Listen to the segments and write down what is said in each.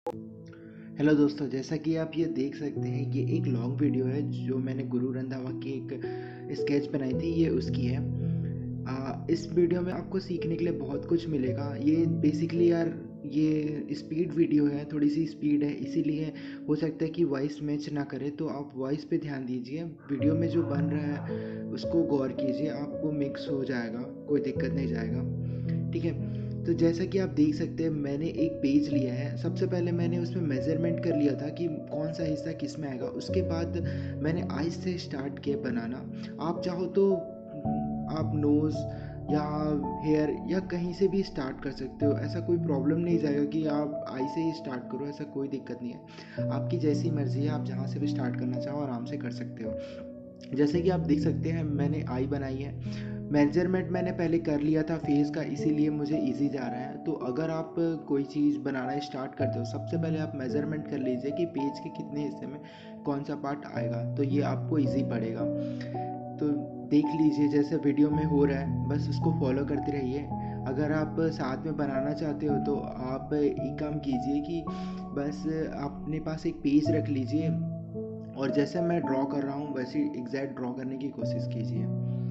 Hello दोस्तों, जैसा कि आप ये देख सकते हैं, ये एक लॉन्ग वीडियो है जो मैंने गुरु रंधावा की एक स्केच बनाई थी, ये उसकी है। इस वीडियो में आपको सीखने के लिए बहुत कुछ मिलेगा। ये बेसिकली यार ये स्पीड वीडियो है, थोड़ी सी स्पीड है, इसीलिए हो सकता है कि वॉइस मैच ना करे, तो आप वॉइस पे ध्यान दीजिए। वीडियो में जो बन रहा है उसको गौर कीजिए, आपको मिक्स हो जाएगा, कोई दिक्कत नहीं जाएगा, ठीक है। तो जैसा कि आप देख सकते हैं, मैंने एक पेज लिया है। सबसे पहले मैंने उसमें मेज़रमेंट कर लिया था कि कौन सा हिस्सा किस में आएगा। उसके बाद मैंने आइज से स्टार्ट किया बनाना। आप चाहो तो आप नोज़ या हेयर या कहीं से भी स्टार्ट कर सकते हो, ऐसा कोई प्रॉब्लम नहीं जाएगा कि आप आई से ही स्टार्ट करो, ऐसा कोई दिक्कत नहीं है। आपकी जैसी मर्ज़ी है, आप जहाँ से भी स्टार्ट करना चाहो आराम से कर सकते हो। जैसे कि आप देख सकते हैं, मैंने आई बनाई है। मेजरमेंट मैंने पहले कर लिया था फेस का, इसीलिए मुझे इजी जा रहा है। तो अगर आप कोई चीज़ बनाना स्टार्ट करते हो, सबसे पहले आप मेजरमेंट कर लीजिए कि पेज के कितने हिस्से में कौन सा पार्ट आएगा, तो ये आपको इजी पड़ेगा। तो देख लीजिए जैसे वीडियो में हो रहा है, बस उसको फॉलो करते रहिए। अगर आप साथ में बनाना चाहते हो तो आप एक काम कीजिए कि बस अपने पास एक पेज रख लीजिए और जैसे मैं ड्रॉ कर रहा हूँ वैसे एग्जैक्ट ड्रॉ करने की कोशिश कीजिए।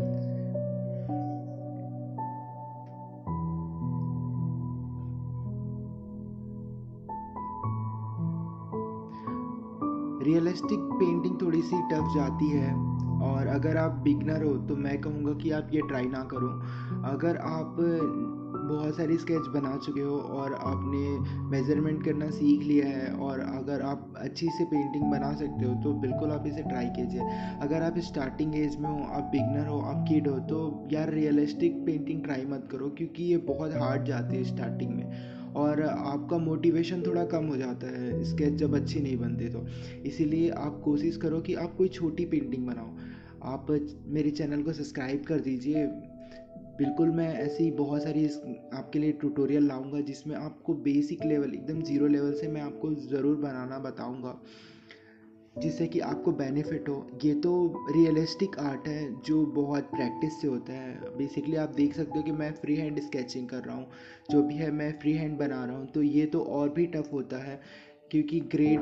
रियलिस्टिक पेंटिंग थोड़ी सी टफ जाती है, और अगर आप बिगनर हो तो मैं कहूँगा कि आप ये ट्राई ना करो। अगर आप बहुत सारी स्केच बना चुके हो और आपने मेज़रमेंट करना सीख लिया है और अगर आप अच्छी से पेंटिंग बना सकते हो तो बिल्कुल आप इसे ट्राई कीजिए। अगर आप स्टार्टिंग एज में हो, आप बिगनर हो, आप किड हो, तो यार रियलिस्टिक पेंटिंग ट्राई मत करो, क्योंकि ये बहुत हार्ड जाती है स्टार्टिंग में और आपका मोटिवेशन थोड़ा कम हो जाता है स्केच जब अच्छी नहीं बनती तो। इसीलिए आप कोशिश करो कि आप कोई छोटी पेंटिंग बनाओ। आप मेरे चैनल को सब्सक्राइब कर दीजिए। बिल्कुल मैं ऐसी बहुत सारी आपके लिए ट्यूटोरियल लाऊंगा जिसमें आपको बेसिक लेवल, एकदम ज़ीरो लेवल से मैं आपको ज़रूर बनाना बताऊंगा, जिससे कि आपको बेनिफिट हो। ये तो रियलिस्टिक आर्ट है जो बहुत प्रैक्टिस से होता है। बेसिकली आप देख सकते हो कि मैं फ्री हैंड स्केचिंग कर रहा हूँ, जो भी है मैं फ्री हैंड बना रहा हूँ, तो ये तो और भी टफ होता है। क्योंकि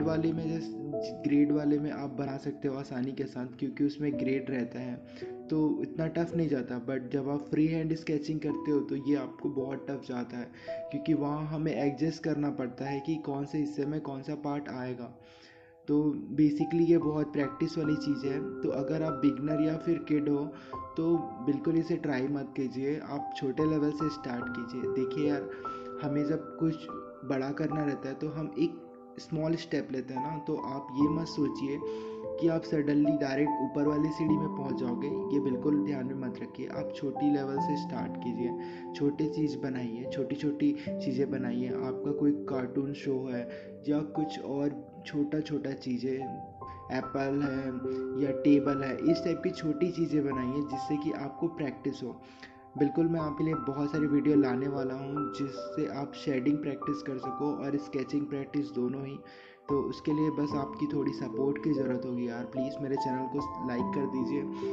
ग्रेड वाले में आप बना सकते हो आसानी के साथ, क्योंकि उसमें ग्रेड रहता है, तो इतना टफ नहीं जाता। बट जब आप फ्री हैंड स्केचिंग करते हो तो ये आपको बहुत टफ जाता है, क्योंकि वहाँ हमें एडजस्ट करना पड़ता है कि कौन से हिस्से में कौन सा पार्ट आएगा। तो बेसिकली ये बहुत प्रैक्टिस वाली चीज़ है। तो अगर आप बिगनर या फिर किड हो तो बिल्कुल इसे ट्राई मत कीजिए, आप छोटे लेवल से स्टार्ट कीजिए। देखिए यार, हमें जब कुछ बड़ा करना रहता है तो हम एक स्मॉल स्टेप लेते हैं ना, तो आप ये मत सोचिए कि आप सडनली डायरेक्ट ऊपर वाली सीढ़ी में पहुंच जाओगे। ये बिल्कुल ध्यान में मत रखिए, आप छोटी लेवल से स्टार्ट कीजिए। छोटी चीज़ बनाइए, छोटी छोटी चीज़ें बनाइए। आपका कोई कार्टून शो है या कुछ और छोटा छोटा चीज़ें, एप्पल है या टेबल है, इस टाइप की छोटी चीज़ें बनाइए जिससे कि आपको प्रैक्टिस हो। बिल्कुल मैं आपके लिए बहुत सारी वीडियो लाने वाला हूँ जिससे आप शेडिंग प्रैक्टिस कर सको और स्केचिंग प्रैक्टिस दोनों ही। तो उसके लिए बस आपकी थोड़ी सपोर्ट की ज़रूरत होगी यार। प्लीज़ मेरे चैनल को लाइक कर दीजिए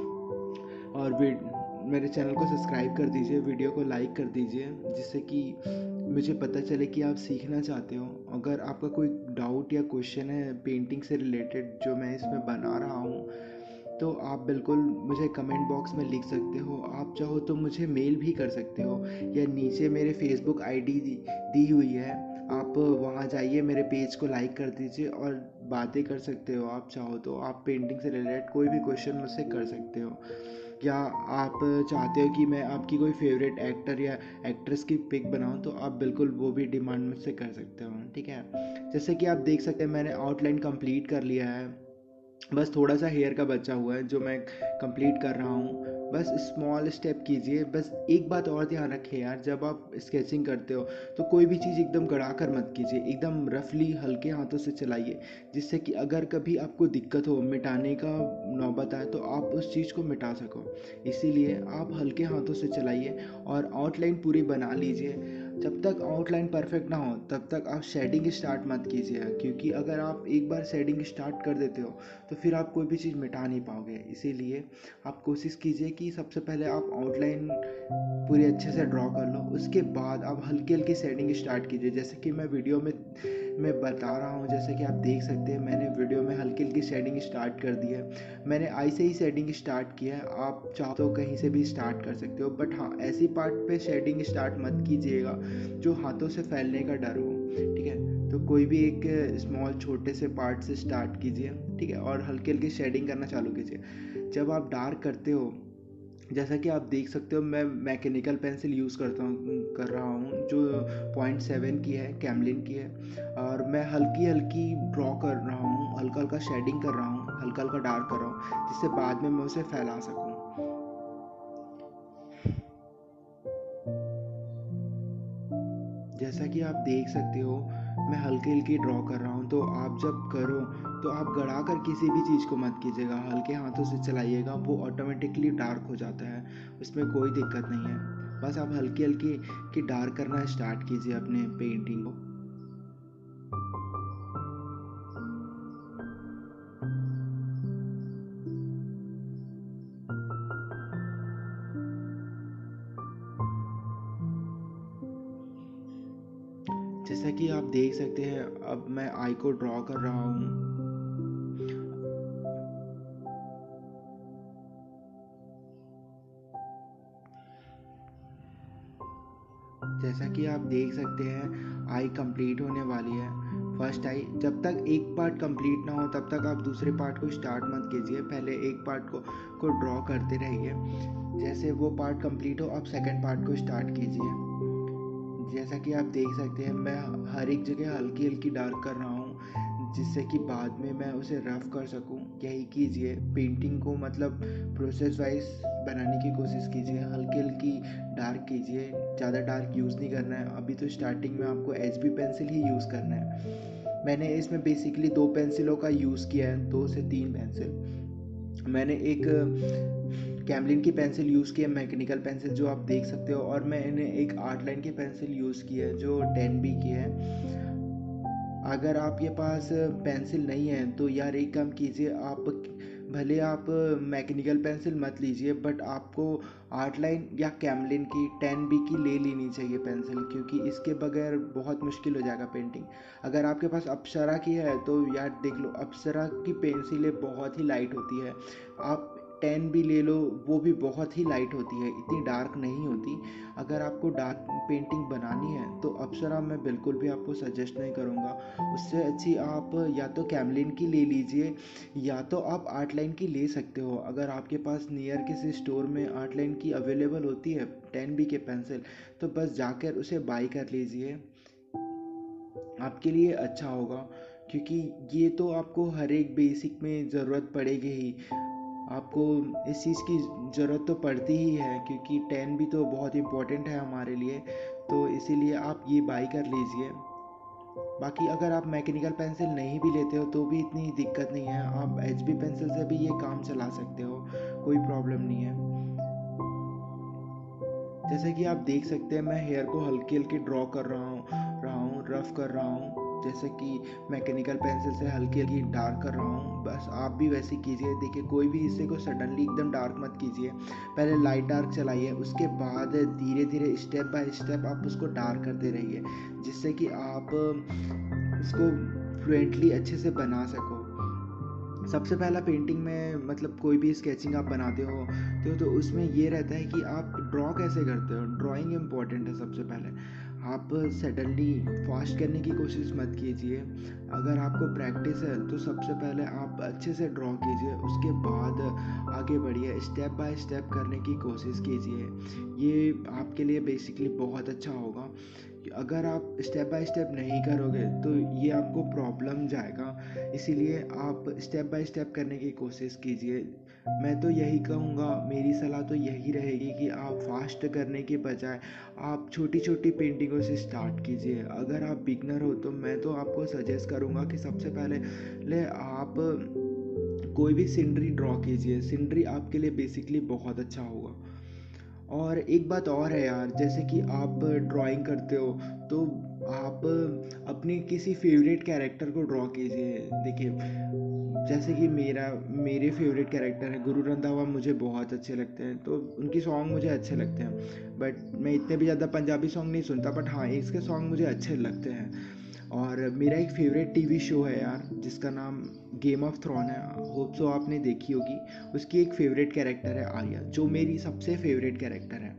और मेरे चैनल को सब्सक्राइब कर दीजिए, वीडियो को लाइक कर दीजिए, जिससे कि मुझे पता चले कि आप सीखना चाहते हो। अगर आपका कोई डाउट या क्वेश्चन है पेंटिंग से रिलेटेड जो मैं इसमें बना रहा हूँ, तो आप बिल्कुल मुझे कमेंट बॉक्स में लिख सकते हो। आप चाहो तो मुझे मेल भी कर सकते हो, या नीचे मेरे फेसबुक आईडी दी हुई है, आप वहाँ जाइए, मेरे पेज को लाइक कर दीजिए और बातें कर सकते हो। आप चाहो तो आप पेंटिंग से रिलेटेड कोई भी क्वेश्चन मुझसे कर सकते हो, या आप चाहते हो कि मैं आपकी कोई फेवरेट एक्टर या एक्ट्रेस की पिक बनाऊं तो आप बिल्कुल वो भी डिमांड मुझसे कर सकते हो, ठीक है। जैसे कि आप देख सकते हैं, मैंने आउटलाइन कंप्लीट कर लिया है, बस थोड़ा सा हेयर का बचा हुआ है जो मैं कंप्लीट कर रहा हूँ। बस स्मॉल स्टेप कीजिए। बस एक बात और ध्यान रखिए यार, जब आप स्केचिंग करते हो तो कोई भी चीज़ एकदम गड़ा कर मत कीजिए, एकदम रफली हल्के हाथों से चलाइए, जिससे कि अगर कभी आपको दिक्कत हो, मिटाने का नौबत आए, तो आप उस चीज़ को मिटा सको। इसीलिए आप हल्के हाथों से चलाइए और आउटलाइन पूरी बना लीजिए। जब तक आउटलाइन परफेक्ट ना हो तब तक आप शेडिंग स्टार्ट मत कीजिए, क्योंकि अगर आप एक बार शेडिंग स्टार्ट कर देते हो तो फिर आप कोई भी चीज़ मिटा नहीं पाओगे। इसीलिए आप कोशिश कीजिए कि सबसे पहले आप आउटलाइन पूरी अच्छे से ड्रॉ कर लो, उसके बाद आप हल्की हल्की शेडिंग स्टार्ट कीजिए। जैसे कि मैं वीडियो में मैं बता रहा हूँ। जैसे कि आप देख सकते हैं मैंने वीडियो में हल्की हल्की शेडिंग स्टार्ट कर दी है। मैंने आई से ही शेडिंग स्टार्ट किया है, आप चाहो तो कहीं से भी स्टार्ट कर सकते हो, बट हाँ ऐसी पार्ट पे शेडिंग स्टार्ट मत कीजिएगा जो हाथों से फैलने का डर हो, ठीक है। तो कोई भी एक स्मॉल छोटे से पार्ट से स्टार्ट कीजिए, ठीक है, और हल्की हल्की शेडिंग करना चालू कीजिए। जब आप डार्क करते हो, जैसा कि आप देख सकते हो मैं मैकेनिकल पेंसिल यूज़ कर रहा हूँ जो 0.7 की है, कैमलिन की है, और मैं हल्की हल्की ड्रॉ कर रहा हूँ, हल्का हल्का शेडिंग कर रहा हूँ, हल्का हल्का डार्क कर रहा हूँ, जिससे बाद में मैं उसे फैला सकूँ। जैसा कि आप देख सकते हो मैं हल्की हल्की ड्रॉ कर रहा हूँ। तो आप जब करो तो आप गड़ा कर किसी भी चीज़ को मत कीजिएगा, हल्के हाथों से चलाइएगा, वो ऑटोमेटिकली डार्क हो जाता है, उसमें कोई दिक्कत नहीं है। बस आप हल्की हल्की की डार्क करना स्टार्ट कीजिए अपने पेंटिंग को। जैसा कि आप देख सकते हैं अब मैं आई को ड्रॉ कर रहा हूँ। जैसा कि आप देख सकते हैं आई कंप्लीट होने वाली है, फर्स्ट आई। जब तक एक पार्ट कंप्लीट ना हो तब तक आप दूसरे पार्ट को स्टार्ट मत कीजिए, पहले एक पार्ट को ड्रॉ करते रहिए। जैसे वो पार्ट कंप्लीट हो आप सेकंड पार्ट को स्टार्ट कीजिए। जैसा कि आप देख सकते हैं मैं हर एक जगह हल्की हल्की डार्क कर रहा हूँ, जिससे कि बाद में मैं उसे रफ कर सकूँ। यही कीजिए, पेंटिंग को मतलब प्रोसेस वाइज बनाने की कोशिश कीजिए, हल्की हल्की डार्क कीजिए, ज़्यादा डार्क यूज़ नहीं करना है। अभी तो स्टार्टिंग में आपको HB पेंसिल ही यूज़ करना है। मैंने इसमें बेसिकली 2 पेंसिलों का यूज़ किया है, 2 से 3 पेंसिल। मैंने एक कैमलिन की पेंसिल यूज़ की है, मैकेनिकल पेंसिल जो आप देख सकते हो, और मैंने एक आर्ट लाइन की पेंसिल यूज़ की है जो 10B की है। अगर आपके पास पेंसिल नहीं है तो यार एक काम कीजिए, आप भले आप मैकेनिकल पेंसिल मत लीजिए, बट आपको आर्ट लाइन या कैमलिन की 10B की ले लेनी चाहिए पेंसिल, क्योंकि इसके बगैर बहुत मुश्किल हो जाएगा पेंटिंग। अगर आपके पास अप्सरा की है तो यार देख लो, अप्सरा की पेंसिलें बहुत ही लाइट होती है। आप 10B ले लो, वो भी बहुत ही लाइट होती है, इतनी डार्क नहीं होती। अगर आपको डार्क पेंटिंग बनानी है तो अप्सरा मैं बिल्कुल भी आपको सजेस्ट नहीं करूँगा। उससे अच्छी आप या तो कैमलिन की ले लीजिए या तो आप आर्ट लाइन की ले सकते हो। अगर आपके पास नियर किसी स्टोर में आर्ट लाइन की अवेलेबल होती है 10B के पेंसिल, तो बस जाकर उसे बाई कर लीजिए, आपके लिए अच्छा होगा। क्योंकि ये तो आपको हर एक बेसिक में ज़रूरत पड़ेगी ही, आपको इस चीज़ की ज़रूरत तो पड़ती ही है, क्योंकि 10B तो बहुत इम्पोर्टेंट है हमारे लिए, तो इसीलिए आप ये बाई कर लीजिए। बाकी अगर आप मैकेनिकल पेंसिल नहीं भी लेते हो तो भी इतनी दिक्कत नहीं है, आप HB पेंसिल से भी ये काम चला सकते हो, कोई प्रॉब्लम नहीं है। जैसे कि आप देख सकते हैं मैं हेयर को हल्की हल्की ड्रॉ कर रहा हूँ, रफ कर रहा हूँ, जैसे कि मैकेनिकल पेंसिल से हल्की हल्की डार्क कर रहा हूँ। बस आप भी वैसे कीजिए। देखिए कोई भी हिस्से को सडनली एकदम डार्क मत कीजिए, पहले लाइट डार्क चलाइए, उसके बाद धीरे धीरे स्टेप बाय स्टेप आप उसको डार्क करते रहिए, जिससे कि आप इसको फ्लुएंटली अच्छे से बना सको। सबसे पहला पेंटिंग में मतलब कोई भी स्केचिंग आप बनाते हो तो उसमें ये रहता है कि आप ड्रॉ कैसे करते हो, ड्राइंग इम्पॉर्टेंट है सबसे पहले। आप सडनली फास्ट करने की कोशिश मत कीजिए। अगर आपको प्रैक्टिस है तो सबसे पहले आप अच्छे से ड्रॉ कीजिए, उसके बाद आगे बढ़िए, स्टेप बाय स्टेप करने की कोशिश कीजिए। ये आपके लिए बेसिकली बहुत अच्छा होगा। अगर आप स्टेप बाय स्टेप नहीं करोगे तो ये आपको प्रॉब्लम जाएगा, इसीलिए आप स्टेप बाय स्टेप करने की कोशिश कीजिए। मैं तो यही कहूँगा, मेरी सलाह तो यही रहेगी कि आप फास्ट करने के बजाय आप छोटी छोटी पेंटिंगों से स्टार्ट कीजिए। अगर आप बिगनर हो तो मैं तो आपको सजेस्ट करूँगा कि सबसे पहले आप कोई भी सीनरी ड्रॉ कीजिए, सीनरी आपके लिए बेसिकली बहुत अच्छा होगा। और एक बात और है यार, जैसे कि आप ड्राइंग करते हो तो आप अपने किसी फेवरेट कैरेक्टर को ड्रॉ कीजिए। देखिए जैसे कि मेरे फेवरेट कैरेक्टर हैं गुरु रंधावा, मुझे बहुत अच्छे लगते हैं, तो उनकी सॉन्ग मुझे अच्छे लगते हैं। बट मैं इतने भी ज़्यादा पंजाबी सॉन्ग नहीं सुनता, बट हाँ इसके सॉन्ग मुझे अच्छे लगते हैं। और मेरा एक फेवरेट टीवी शो है यार, जिसका नाम गेम ऑफ थ्रोन है। होप सो आपने देखी होगी। उसकी एक फेवरेट कैरेक्टर है आर्या, जो मेरी सबसे फेवरेट कैरेक्टर है।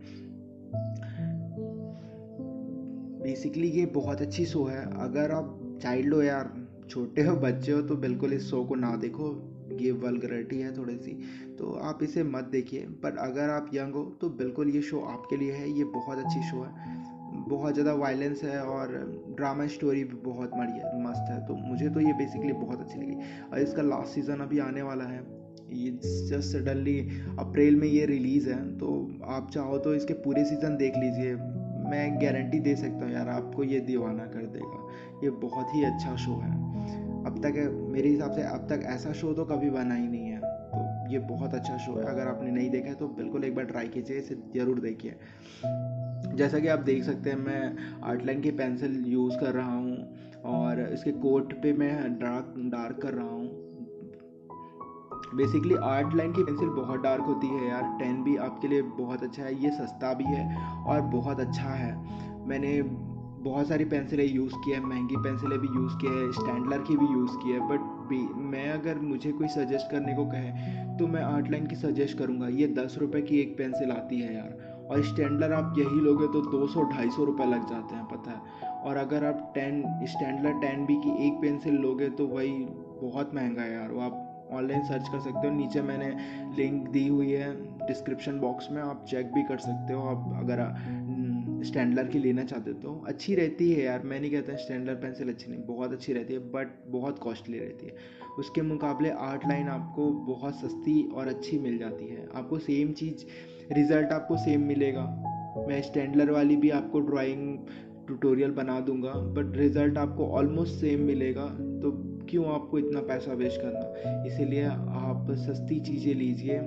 बेसिकली ये बहुत अच्छी शो है। अगर आप चाइल्ड हो यार, छोटे हो, बच्चे हो, तो बिल्कुल इस शो को ना देखो। ये वल्गरिटी है थोड़ी सी, तो आप इसे मत देखिए। पर अगर आप यंग हो तो बिल्कुल ये शो आपके लिए है। ये बहुत अच्छी शो है। बहुत ज़्यादा वायलेंस है और ड्रामा स्टोरी भी बहुत बढ़िया मस्त है। तो मुझे तो ये बेसिकली बहुत अच्छी लगी। और इसका लास्ट सीज़न अभी आने वाला है। ये जस्ट सडनली अप्रैल में ये रिलीज़ है, तो आप चाहो तो इसके पूरे सीज़न देख लीजिए। मैं गारंटी दे सकता हूँ यार, आपको ये दीवाना कर देगा। ये बहुत ही अच्छा शो है। अब तक मेरे हिसाब से अब तक ऐसा शो तो कभी बना ही नहीं है। तो ये बहुत अच्छा शो है। अगर आपने नहीं देखा है तो बिल्कुल एक बार ट्राई कीजिए, इसे ज़रूर देखिए। जैसा कि आप देख सकते हैं, मैं आर्टलाइन की पेंसिल यूज़ कर रहा हूँ और इसके कोट पे मैं डार्क डार्क कर रहा हूँ। बेसिकली आर्ट लाइन की पेंसिल बहुत डार्क होती है यार। 10 भी आपके लिए बहुत अच्छा है। ये सस्ता भी है और बहुत अच्छा है। मैंने बहुत सारी पेंसिलें यूज़ की है, महंगी पेंसिलें भी यूज़ की है, स्टैंडलर की भी यूज़ की है। बट मैं अगर मुझे कोई सजेस्ट करने को कहे तो मैं आर्ट लाइन की सजेस्ट करूँगा। ये 10 रुपये की एक पेंसिल आती है यार, और स्टैंडलर आप यही लोगे तो 200-250 रुपये लग जाते हैं, पता है। और अगर आप 10 स्टैंडलर 10 बी की एक पेंसिल लोगे तो वही बहुत महंगा है यार। वो आप ऑनलाइन सर्च कर सकते हो। नीचे मैंने लिंक दी हुई है डिस्क्रिप्शन बॉक्स में, आप चेक भी कर सकते हो। आप अगर स्टैंडलर की लेना चाहते हो तो अच्छी रहती है यार। मैं नहीं कहता स्टैंडलर पेंसिल अच्छी नहीं, बहुत अच्छी रहती है, बट बहुत कॉस्टली रहती है। उसके मुकाबले आर्ट लाइन आपको बहुत सस्ती और अच्छी मिल जाती है। आपको सेम चीज़, रिज़ल्ट आपको सेम मिलेगा। मैं स्टैंडलर वाली भी आपको ड्राइंग ट्यूटोरियल बना दूंगा, बट रिज़ल्ट आपको ऑलमोस्ट सेम मिलेगा। तो क्यों आपको इतना पैसा वेस्ट करना। इसीलिए आप सस्ती चीज़ें लीजिए,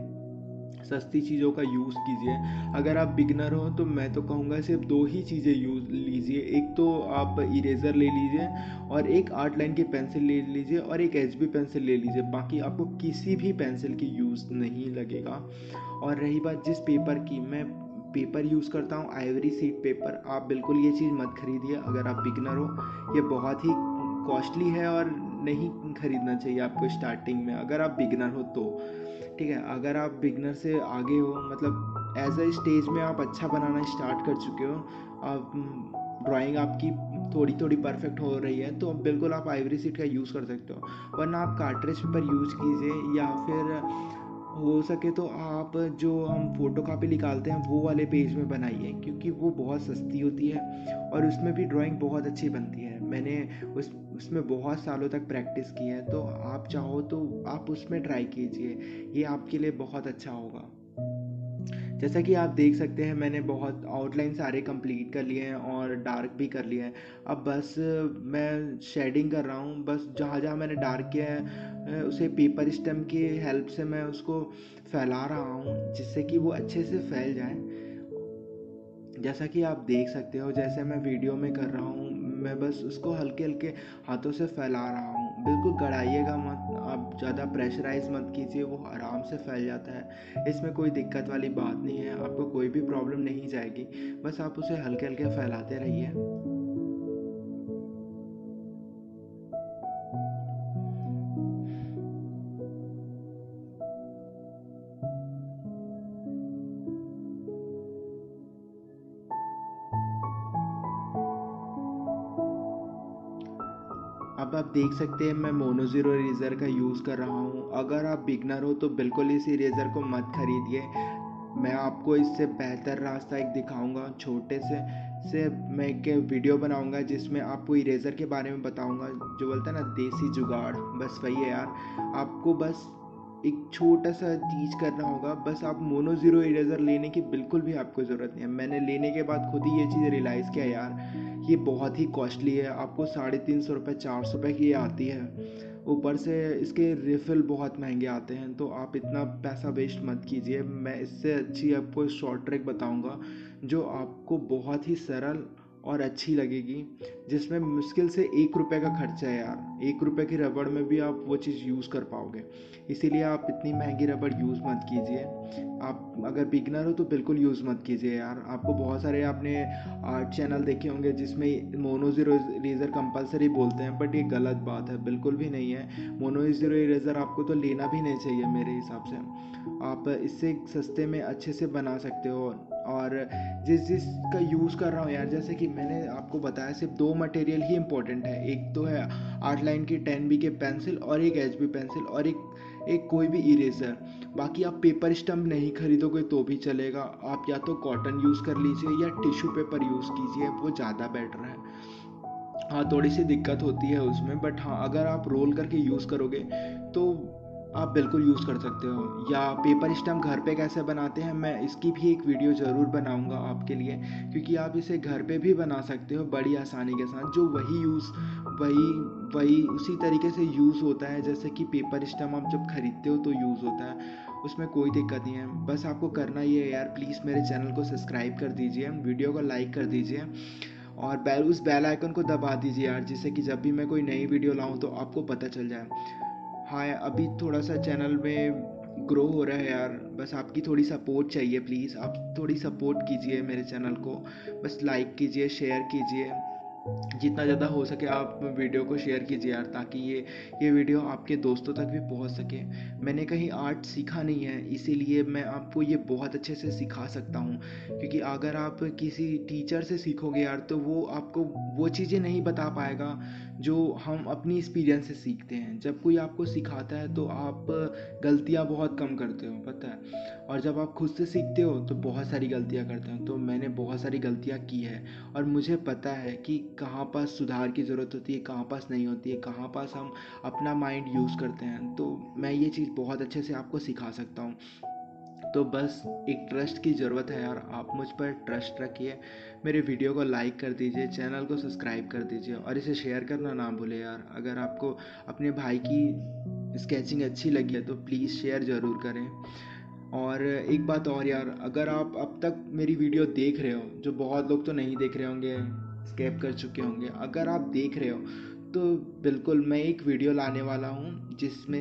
सस्ती चीज़ों का यूज़ कीजिए। अगर आप बिगनर हो तो मैं तो कहूँगा सिर्फ 2 ही चीज़ें यूज़ लीजिए। एक तो आप इरेज़र ले लीजिए और एक आर्ट लाइन की पेंसिल ले लीजिए और एक HB पेंसिल ले लीजिए। बाकी आपको किसी भी पेंसिल की यूज़ नहीं लगेगा। और रही बात जिस पेपर की, मैं पेपर यूज़ करता हूँ आइवरी सीड पेपर। आप बिल्कुल ये चीज़ मत खरीदिए अगर आप बिगनर हो। ये बहुत ही कॉस्टली है और नहीं खरीदना चाहिए आपको स्टार्टिंग में, अगर आप बिगनर हो तो। ठीक है, अगर आप बिगनर से आगे हो, मतलब एज अ स्टेज में आप अच्छा बनाना स्टार्ट कर चुके हो, आप ड्राइंग आपकी थोड़ी थोड़ी परफेक्ट हो रही है, तो बिल्कुल आप आइवरी सीट का यूज़ कर सकते हो। वरना आप कार्ट्रिज पेपर यूज कीजिए, या फिर हो सके तो आप जो हम फ़ोटो कापी निकालते हैं वो वाले पेज में बनाइए, क्योंकि वो बहुत सस्ती होती है और उसमें भी ड्राइंग बहुत अच्छी बनती है। मैंने उसमें बहुत सालों तक प्रैक्टिस की है, तो आप चाहो तो आप उसमें ट्राई कीजिए। ये आपके लिए बहुत अच्छा होगा। जैसा कि आप देख सकते हैं, मैंने बहुत आउटलाइन सारे कंप्लीट कर लिए हैं और डार्क भी कर लिए हैं। अब बस मैं शेडिंग कर रहा हूँ। बस जहाँ जहाँ मैंने डार्क किया है उसे पेपर स्टैम्प की हेल्प से मैं उसको फैला रहा हूँ, जिससे कि वो अच्छे से फैल जाए। जैसा कि आप देख सकते हो, जैसे मैं वीडियो में कर रहा हूँ, मैं बस उसको हल्के हल्के हाथों से फैला रहा हूँ। बिल्कुल गड़ाइएगा मत, आप ज़्यादा प्रेशराइज मत कीजिए, वो आराम से फैल जाता है। इसमें कोई दिक्कत वाली बात नहीं है, आपको कोई भी प्रॉब्लम नहीं जाएगी। बस आप उसे हल्के हल्के फैलाते रहिए। अब आप देख सकते हैं मैं मोनो ज़ीरो इरेज़र का यूज़ कर रहा हूँ। अगर आप बिगनर हो तो बिल्कुल इस इरेज़र को मत खरीदिए। मैं आपको इससे बेहतर रास्ता एक दिखाऊंगा। छोटे से मैं एक वीडियो बनाऊंगा जिसमें आपको इरेज़र के बारे में बताऊंगा। जो बोलता है ना देसी जुगाड़, बस वही है यार। आपको बस एक छोटा सा चीज़ करना होगा। बस आप मोनो ज़ीरो इरेज़र लेने की बिल्कुल भी आपको ज़रूरत नहीं है। मैंने लेने के बाद खुद ही ये चीज़ रियलाइज़ किया यार, ये बहुत ही कॉस्टली है। आपको 350 रुपये 400 रुपये की ये आती है। ऊपर से इसके रिफ़िल बहुत महंगे आते हैं, तो आप इतना पैसा वेस्ट मत कीजिए। मैं इससे अच्छी आपको शॉर्ट ट्रिक बताऊंगा जो आपको बहुत ही सरल और अच्छी लगेगी, जिसमें मुश्किल से 1 रुपये का खर्चा है यार। 1 रुपये की रबड़ में भी आप वो चीज़ यूज़ कर पाओगे। इसीलिए आप इतनी महंगी रबड़ यूज़ मत कीजिए। आप अगर बिगनर हो तो बिल्कुल यूज़ मत कीजिए यार। आपको बहुत सारे आपने आर्ट चैनल देखे होंगे जिसमें मोनो ज़ीरो इरेज़र कंपलसरी बोलते हैं, बट ये गलत बात है, बिल्कुल भी नहीं है। मोनो ज़ीरो इरेज़र आपको तो लेना भी नहीं चाहिए मेरे हिसाब से। आप इससे सस्ते में अच्छे से बना सकते हो। और जिसका यूज़ कर रहा हूँ यार, जैसे कि मैंने आपको बताया सिर्फ 2 मटेरियल ही इंपॉर्टेंट है। एक तो है आर्ट लाइन की 10B के पेंसिल और एक HB पेंसिल और एक कोई भी इरेज़र। बाकी आप पेपर स्टम्प नहीं खरीदोगे तो भी चलेगा। आप या तो कॉटन यूज़ कर लीजिए या टिश्यू पेपर यूज़ कीजिए, वो ज़्यादा बेटर है। हाँ, थोड़ी सी दिक्कत होती है उसमें, बट हाँ अगर आप रोल करके यूज़ करोगे तो आप बिल्कुल यूज़ कर सकते हो। या पेपर स्टम्प घर पे कैसे बनाते हैं, मैं इसकी भी एक वीडियो ज़रूर बनाऊंगा आपके लिए, क्योंकि आप इसे घर पे भी बना सकते हो बड़ी आसानी के साथ। जो वही वही उसी तरीके से यूज़ होता है जैसे कि पेपर स्टम्प आप जब खरीदते हो तो यूज़ होता है। उसमें कोई दिक्कत नहीं है। बस आपको करना ये है यार, प्लीज़ मेरे चैनल को सब्सक्राइब कर दीजिए, वीडियो को लाइक कर दीजिए और उस बेल आइकन को दबा दीजिए यार, जिससे कि जब भी मैं कोई नई वीडियो लाऊं तो आपको पता चल जाए। हाँ, अभी थोड़ा सा चैनल में ग्रो हो रहा है यार, बस आपकी थोड़ी सपोर्ट चाहिए। प्लीज़ आप थोड़ी सपोर्ट कीजिए मेरे चैनल को। बस लाइक कीजिए, शेयर कीजिए, जितना ज़्यादा हो सके आप वीडियो को शेयर कीजिए यार, ताकि ये वीडियो आपके दोस्तों तक भी पहुंच सके। मैंने कहीं आर्ट सीखा नहीं है, इसीलिए मैं आपको ये बहुत अच्छे से सिखा सकता हूँ। क्योंकि अगर आप किसी टीचर से सीखोगे यार तो वो आपको वो चीज़ें नहीं बता पाएगा जो हम अपनी एक्सपीरियंस से सीखते हैं। जब कोई आपको सिखाता है तो आप गलतियाँ बहुत कम करते हो, पता है। और जब आप खुद से सीखते हो तो बहुत सारी गलतियाँ करते हो। तो मैंने बहुत सारी गलतियाँ की है और मुझे पता है कि कहाँ पास सुधार की ज़रूरत होती है, कहाँ पास नहीं होती है, कहाँ पास हम अपना माइंड यूज़ करते हैं। तो मैं ये चीज़ बहुत अच्छे से आपको सिखा सकता हूँ। तो बस एक ट्रस्ट की ज़रूरत है यार, आप मुझ पर ट्रस्ट रखिए। मेरे वीडियो को लाइक कर दीजिए, चैनल को सब्सक्राइब कर दीजिए और इसे शेयर करना ना भूलें यार। अगर आपको अपने भाई की स्केचिंग अच्छी लगी है तो प्लीज़ शेयर ज़रूर करें। और एक बात और यार, अगर आप अब तक मेरी वीडियो देख रहे हो, जो बहुत लोग तो नहीं देख रहे होंगे, स्किप कर चुके होंगे, अगर आप देख रहे हो तो बिल्कुल मैं एक वीडियो लाने वाला हूँ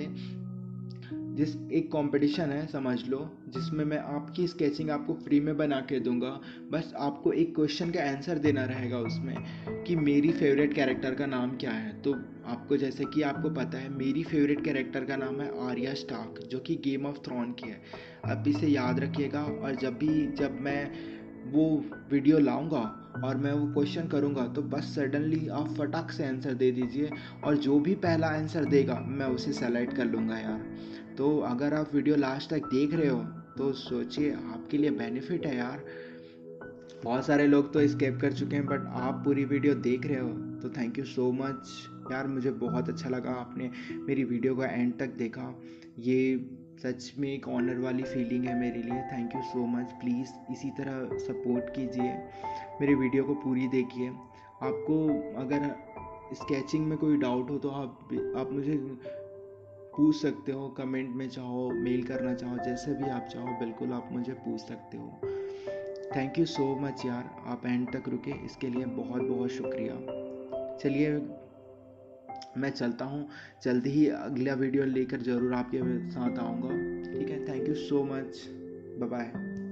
जिस एक कंपटीशन है समझ लो, जिसमें मैं आपकी स्केचिंग आपको फ्री में बना के दूंगा। बस आपको एक क्वेश्चन का आंसर देना रहेगा उसमें कि मेरी फेवरेट कैरेक्टर का नाम क्या है। तो आपको, जैसे कि आपको पता है, मेरी फेवरेट कैरेक्टर का नाम है आर्या स्टार्क, जो कि गेम ऑफ थ्रोन की है। आप इसे याद रखिएगा और जब मैं वो वीडियो लाऊंगा और मैं वो क्वेश्चन करूंगा तो बस सडनली आप फटाक से आंसर दे दीजिए, और जो भी पहला आंसर देगा मैं उसे सेलेक्ट कर लूँगा यार। तो अगर आप वीडियो लास्ट तक देख रहे हो तो सोचिए, आपके लिए बेनिफिट है यार। बहुत सारे लोग तो स्किप कर चुके हैं, बट आप पूरी वीडियो देख रहे हो तो थैंक यू सो मच यार। मुझे बहुत अच्छा लगा आपने मेरी वीडियो का एंड तक देखा। ये सच में एक ऑनर वाली फीलिंग है मेरे लिए। Thank you so much. Please इसी तरह सपोर्ट कीजिए, मेरी वीडियो को पूरी देखिए। आपको अगर स्केचिंग में कोई डाउट हो तो आप मुझे पूछ सकते हो, कमेंट में चाहो, मेल करना चाहो, जैसे भी आप चाहो बिल्कुल आप मुझे पूछ सकते हो। थैंक यू सो मच यार, आप एंड तक रुके, इसके लिए बहुत बहुत शुक्रिया। चलिए मैं चलता हूँ, जल्दी ही अगला वीडियो लेकर ज़रूर आपके साथ आऊँगा। ठीक है, thank you so much, bye bye.